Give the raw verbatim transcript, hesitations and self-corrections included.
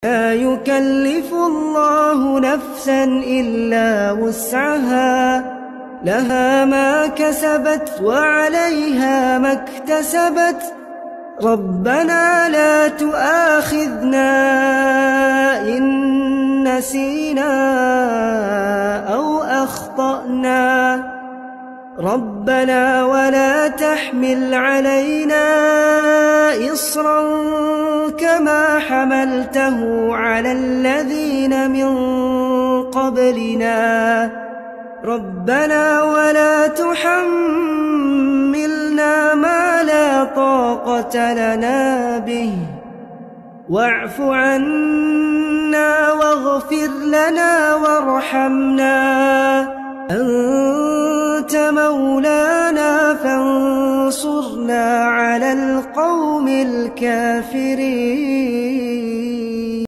لا يكلف الله نفسا إلا وسعها، لها ما كسبت وعليها ما اكتسبت. ربنا لا تؤاخذنا إن نسينا أو أخطأنا، ربنا ولا تحمل علينا إصرا كما حملته على الذين من قبلنا، ربنا ولا تحملنا ما لا طاقة لنا به، واعف عنا واغفر لنا وارحمنا، أنت مولانا فانصرنا على القوم الكافرين.